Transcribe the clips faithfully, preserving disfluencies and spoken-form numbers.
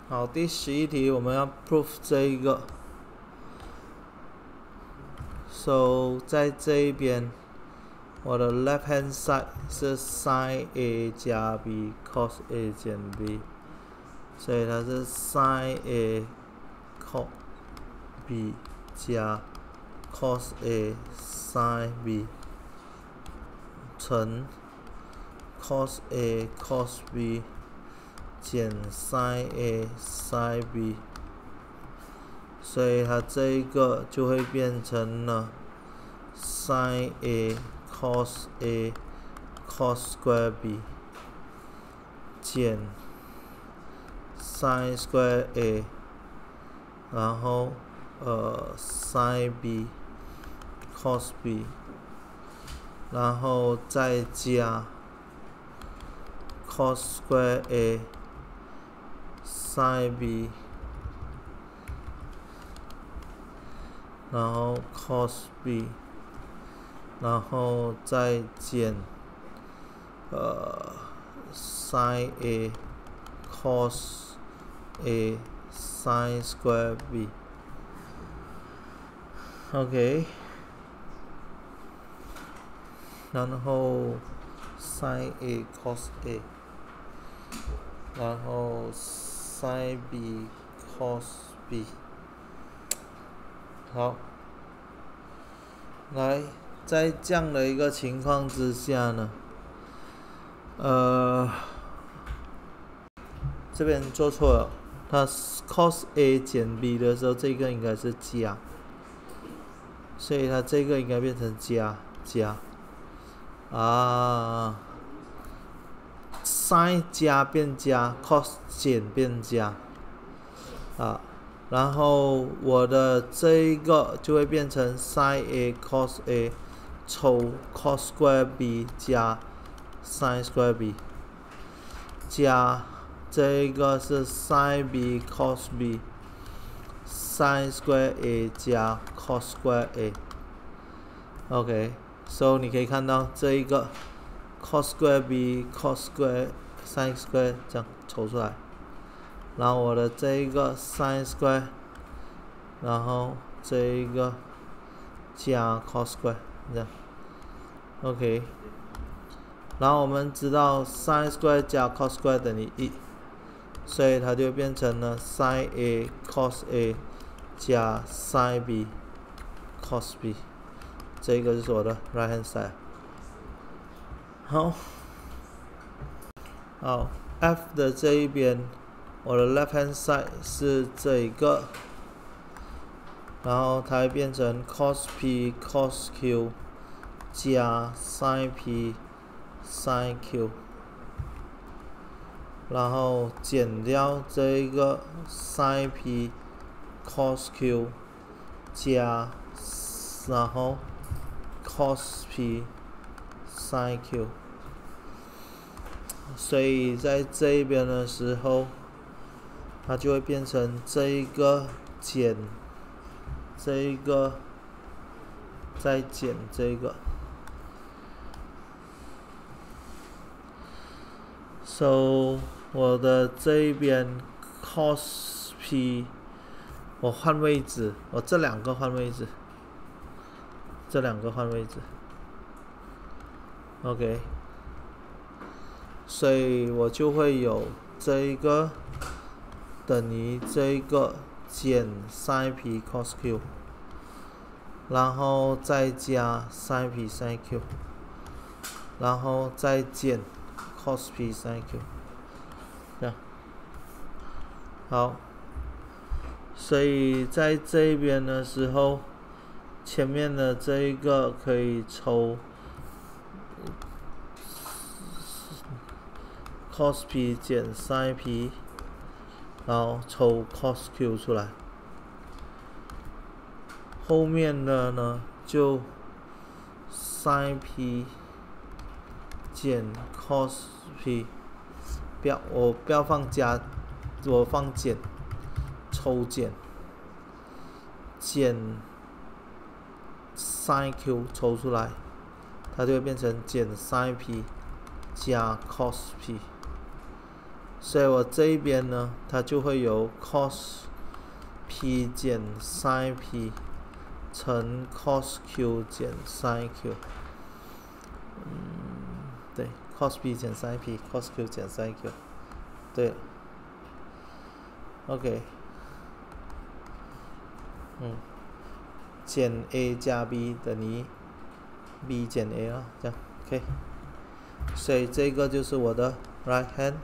好，第十一题我们要 proof 这一个 ，so 在这一边，我的 left hand side 是 sin a 加 b cos a 减 b， 所以它是 sin a cos b 加 cos a sin b 乘 cos a cos b 减 sin a sin b， 所以它这一个就会变成了 sin a cos a cos square b 减 sin square a， 然后呃 sin b cos b， 然后再加 cos square a sin b， 然后 cos b， 然后再减呃 sin a cos a sin square b。 OK， 然后 sin a cos a， 然后 sin b cos b。 好，来，在这样的一个情况之下呢，呃，这边做错了，它 cos a 减 b 的时候，这个应该是加，所以它这个应该变成加加啊 ，sin 加变加 ，cos 减变加啊。然后我的这一个就会变成 sin a cos a 抽 cos square b 加 sin square b， 加这一个是 sin b cos b sin square a 加 cos square a。OK， so 你可以看到这一个 cos square b cos square sin square 这样抽出来。然后我的这一个 sin square， 然后这一个加 cos square 这样 ，OK。然后我们知道 sin square 加 cos square 等于一，所以它就变成了 sin a cos a 加 sin b cos b， 这个就是我的 right hand side。好，好 ，F 的这一边。我的 left hand side 是这一个，然后它会变成 cos p cos q 加 sin p sin q， 然后减掉这一个 sin p cos q 加，然后 cos p sin q， 所以在这一边的时候。它就会变成这一个减这一个，再减这个。So 我的这一边 cos p， 我换位置，我这两个换位置，这两个换位置。OK， 所以我就会有这一个。等于这一个减 sin p cos q， 然后再加 sin p sin q， 然后再减 cos p sin q， 这样。好，所以在这一边的时候，前面的这一个可以抽 cos p 减 sin p。然后抽 cos q 出来，后面的呢就 sin p 减 cos p， 不要我不要放加，我放减，抽减，减 sin q 抽出来，它就会变成减 sin p 加 cos p。 所以我这一边呢，它就会有 cos p 减 sin p 乘 cos q 减 sin q。嗯，对 ，cos p 减 sin p，cos q 减 sin q。对了 ，OK， 嗯，减 a 加 b 等于 b 减 a 啊，这样 OK。所以这个就是我的 right hand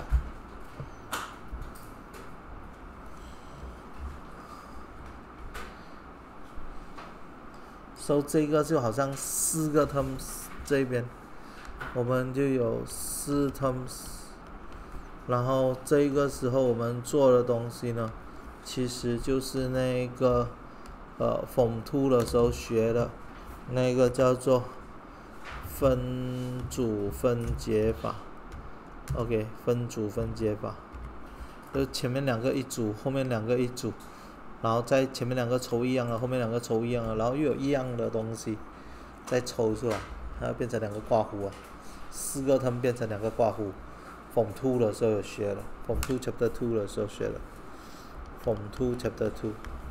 side。So 这个就好像四个 terms 这边，我们就有四 terms， 然后这个时候我们做的东西呢，其实就是那个呃 Form 二的时候学的，那个叫做分组分解法。OK， 分组分解法，就前面两个一组，后面两个一组。然后在前面两个抽一样的，后面两个抽一样的，然后又有一样的东西再抽出来，它变成两个括弧啊，四个term变成两个括弧。Form 二的时候有学了 ，Form 二 Chapter 二的时候学了 ，Form 二 Chapter 二。